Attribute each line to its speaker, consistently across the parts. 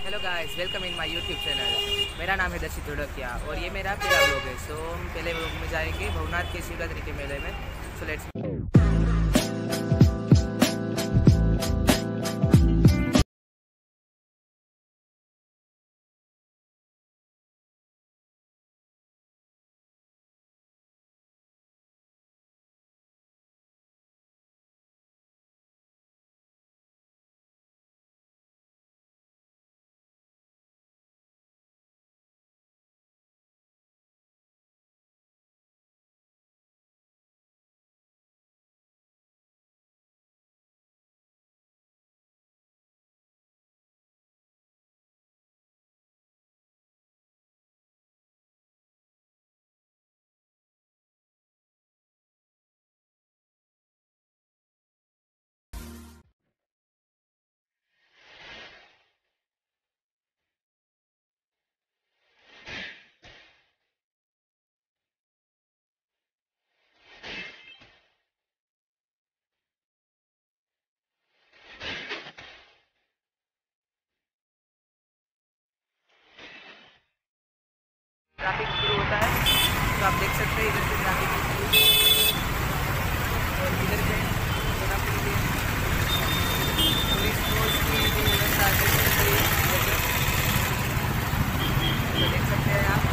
Speaker 1: Hello guys, welcome in my YouTube channel. मेरा नाम है दर्शित धोलकिया और ये मेरा पहला व्लॉग है। सो हम पहले व्लॉग में जाएंगे भवनाथ के शिवरात्रि के मेले में। सो लेट्स ट्रैफिक शुरू होता है। तो आप देख सकते हैं इधर से ट्रैफिक और इधर पे पुलिस फोर्स की जो व्यवस्था है तो देख सकते हैं आप।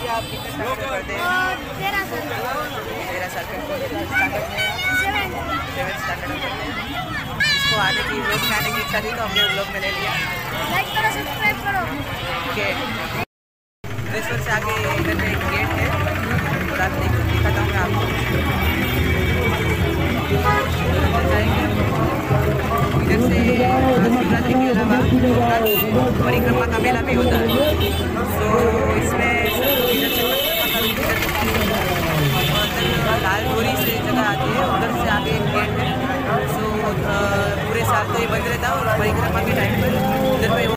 Speaker 1: जी आप कितने स्टैंडर्ड में पढ़ते हैं? 13 साल के। 7th स्टैंडर्ड में पढ़ते हैं। इसको आने की व्लॉग में आने की इच्छा थी तो हमने व्लॉग में ले लिया।
Speaker 2: लाइक करो, सब्सक्राइब करो।
Speaker 1: ओके, रेस्टोर से आगे इधर में एक गेट है और आप दिखाता हूँ मैं आपको। इधर से शिवरात्रि के अलावा परिक्रमा का मेला भी होता है। तो इसमें इधर से लाल डोरी से जगह आती है, उधर से आगे एक गेट है। सो पूरे साल तो ये बंद रहता है और परिक्रमा के टाइम पर उधर पे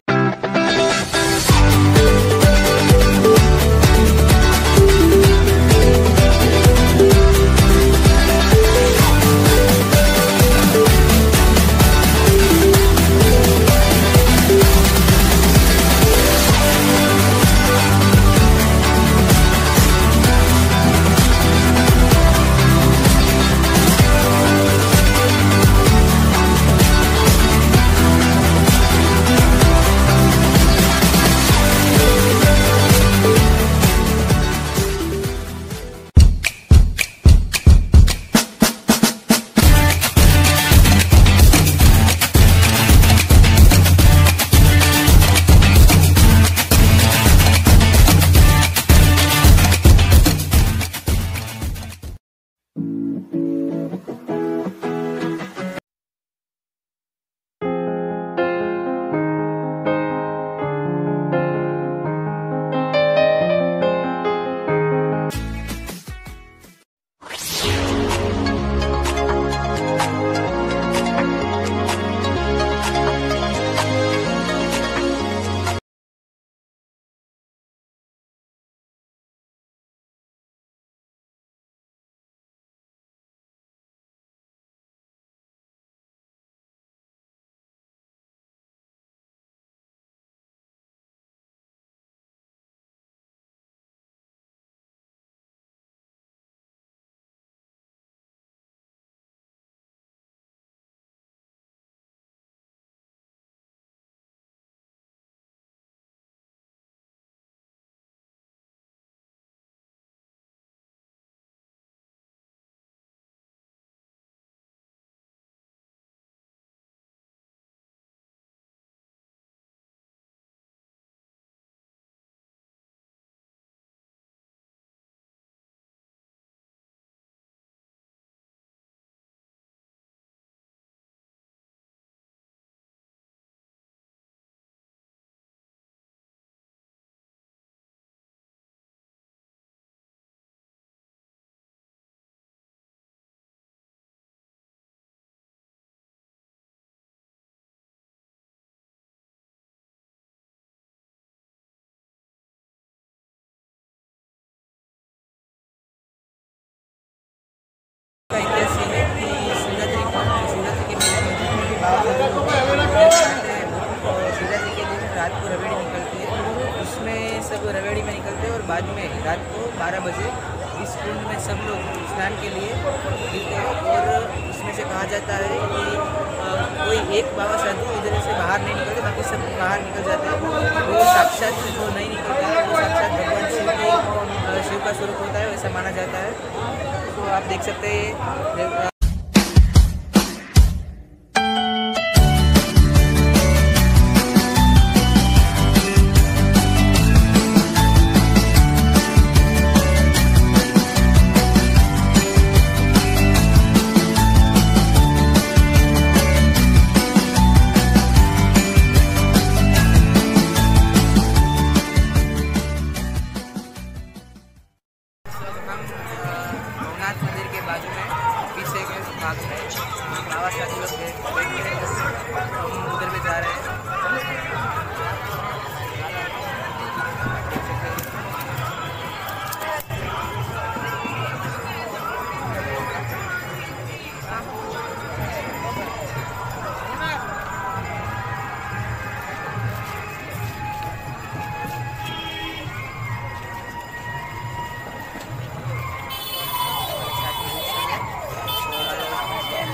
Speaker 1: का इतिहास ये है कि शिवरात्रि के मेले में जितने भी बाबा शिवरात्रि के दिन रात को रवेड़ी निकलती है, उसमें सब रवेड़ी में निकलते हैं और बाद में रात को 12 बजे इस कुंड में सब लोग स्नान के लिए गिरते हैं। और उसमें से कहा जाता है कि कोई एक बाबा साधु इधर से बाहर नहीं निकलते, बाकी सब बाहर निकल जाते हैं। वो साक्षात जो नहीं निकलता है वो साक्षात भगवान शिव का स्वरूप होता है, वैसा माना जाता है। तो आप देख सकते हैं भवनाथ मंदिर के बाजू में पीछे के भाग में बाबा साधु लोग बैठे हैं, हम उधर भी जा रहे हैं।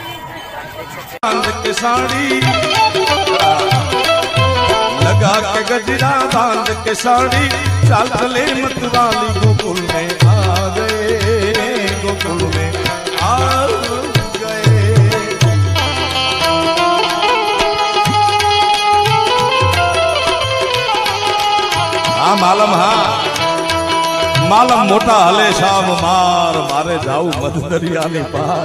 Speaker 3: चांद की साड़ी लगा के गजरा बांध के साड़ी चाल चले मतवाली गोकुल में आ गए, गोकुल में आ गए। हाँ मालम, हाँ मालम मोटा हले शाम मार मारे जाऊ मध दरिया ने पार।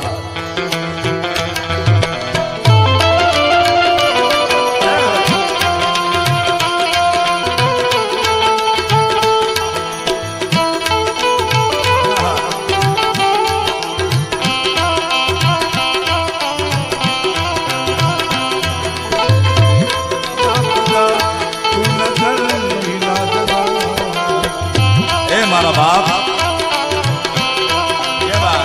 Speaker 3: मारा बाप ये बात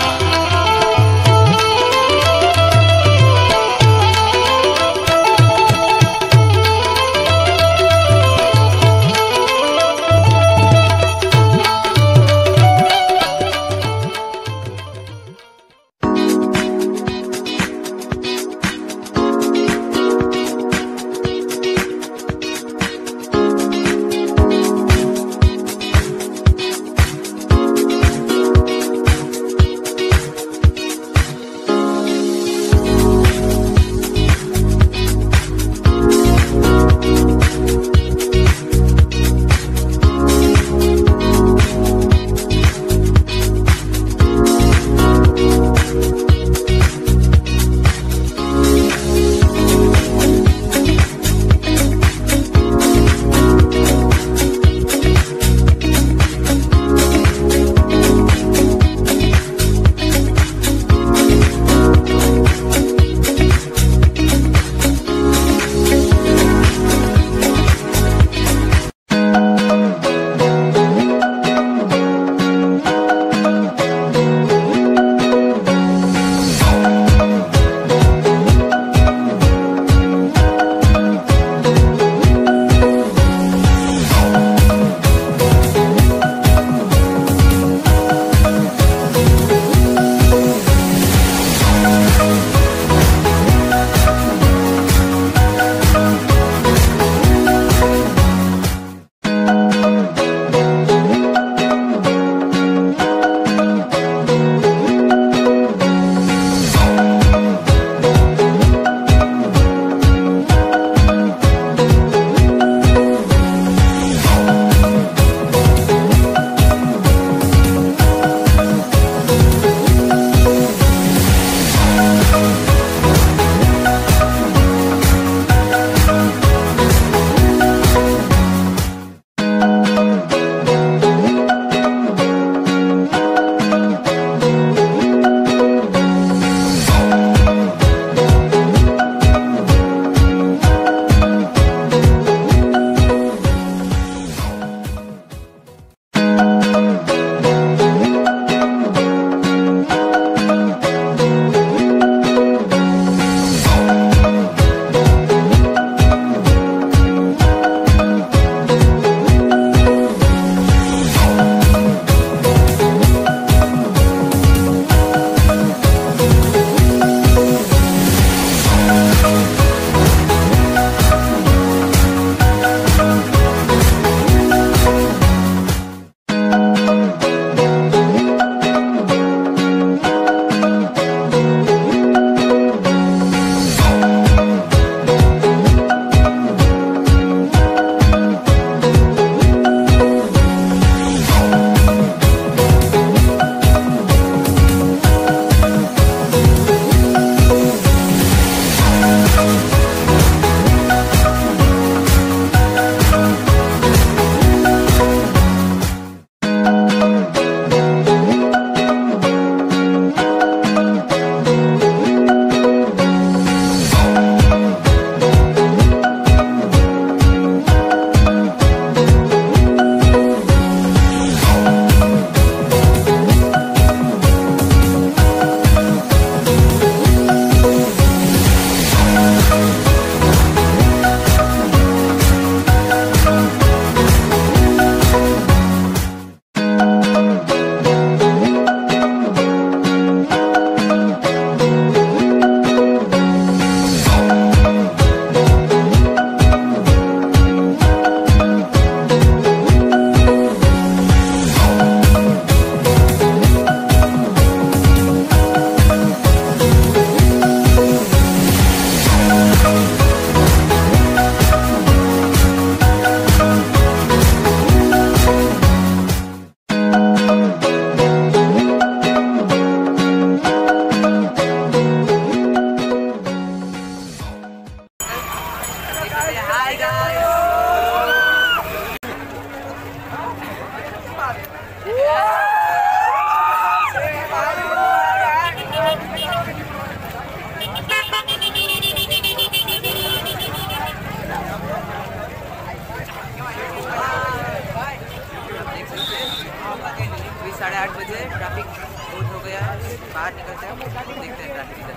Speaker 1: 8:30 बजे ट्रैफिक बहुत हो गया है, बाहर निकलते हैं, देखते हैं ट्रैफिक इधर।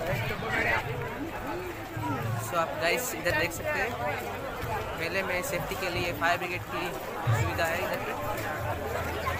Speaker 1: सो आप गाइस इधर देख सकते हैं, मेले में सेफ्टी के लिए फायर ब्रिगेड की सुविधा है इधर पे।